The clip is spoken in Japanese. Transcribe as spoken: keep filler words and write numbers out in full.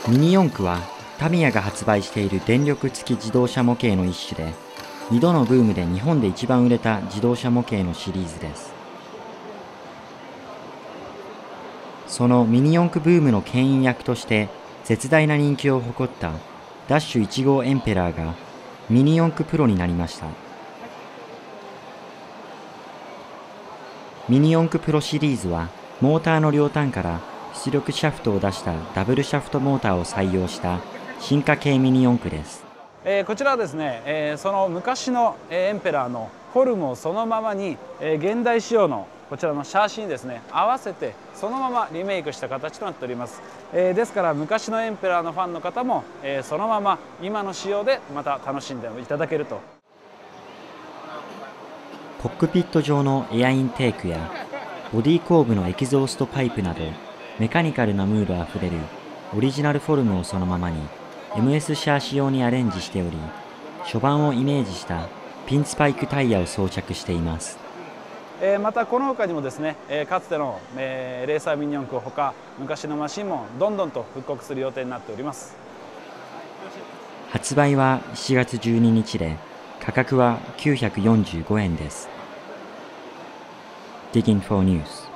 ミニ四駆はタミヤが発売している電力付き自動車模型の一種で、にどのブームで日本で一番売れた自動車模型のシリーズです。そのミニ四駆ブームの牽引役として絶大な人気を誇ったダッシュいち号エンペラーがミニ四駆プロになりました。ミニ四駆プロシリーズはモーターの両端から出力シャフトを出したダブルシャフトモーターを採用した進化系ミニ四駆です。 えー、こちらはですね、えー、その昔のエンペラーのフォルムをそのままに、えー、現代仕様のこちらのシャーシにですね合わせてそのままリメイクした形となっております。えー、ですから昔のエンペラーのファンの方も、えー、そのまま今の仕様でまた楽しんでいただけると。 コックピット上のエアインテークやボディ後部のエキゾーストパイプなどメカニカルなムードあふれるオリジナルフォルムをそのままに エムエス シャー仕様にアレンジしており、初版をイメージしたピンスパイクタイヤを装着しています。 えー、またこの他にもですね、えー、かつての、えー、レーサーミニ四駆ほか昔のマシンもどんどんと復刻する予定になっております。 発売はしちがつじゅうににちで価格はきゅうひゃくよんじゅうごえんです。Digging for News